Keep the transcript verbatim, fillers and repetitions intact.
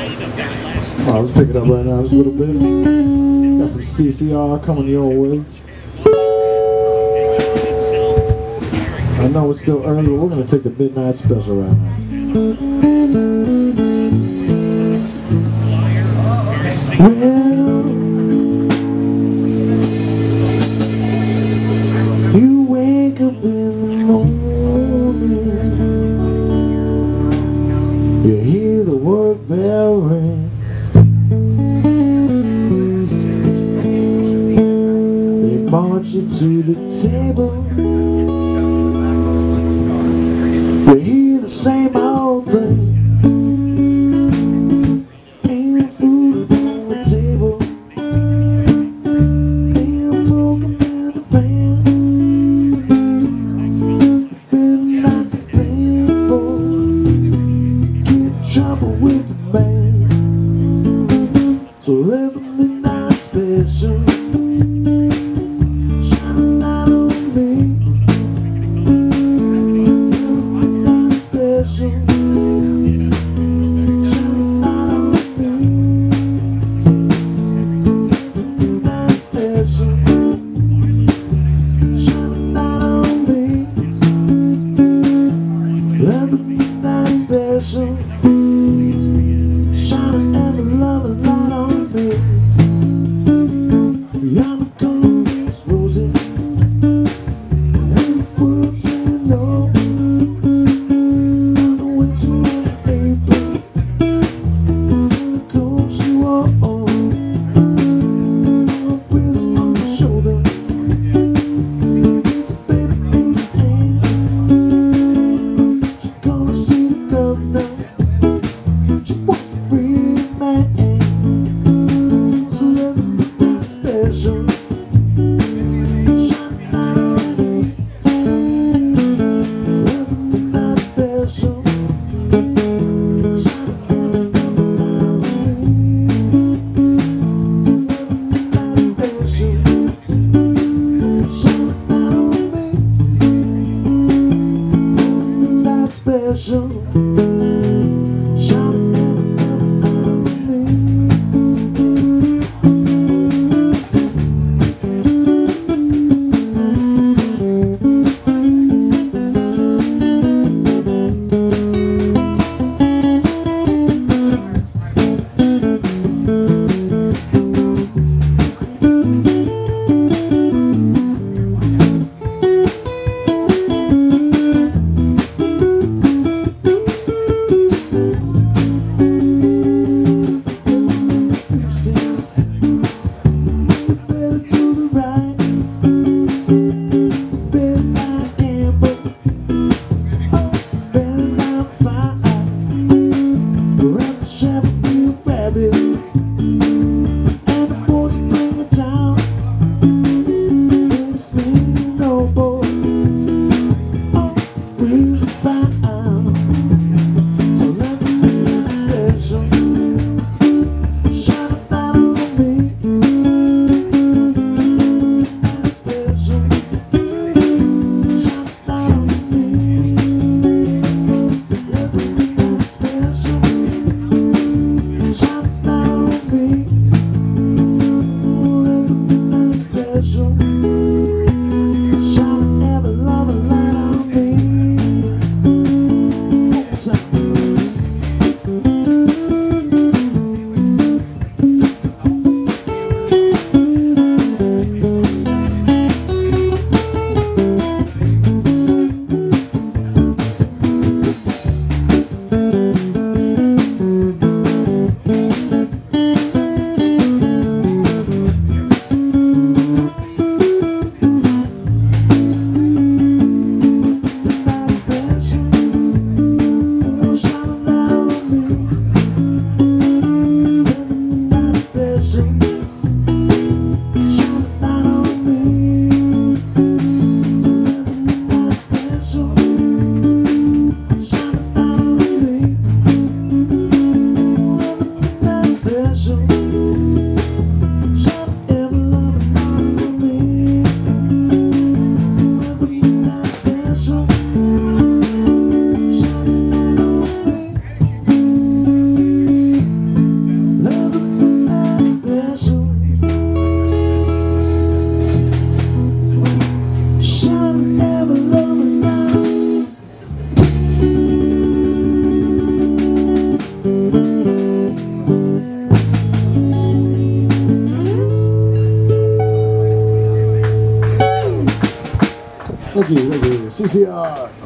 Oh, let's pick it up right now just a little bit. Got some C C R coming your way. I know it's still early, but we're going to take the midnight special right now. Well, you wake up in the morning, you hear the work bell ring, they march you to the table, you hear the same old thing, ain't food on the table, ain't folk up in the pan, midnight people, get trouble with the man, so let the midnight special shine a light on me. Let the midnight special shine and love a light on me. Beyond the coldest roses, and the world to know. On the way to April, and the cold she wore on. A breather on my shoulder, it's a baby in the hand. Gonna see the governor, she wants a free man, so let the midnight special shine a light on me. Let the midnight special shine a light on me. So let the midnight special shine a light on me. Midnight special, shine it and light on me. Thank you, thank you. C C R.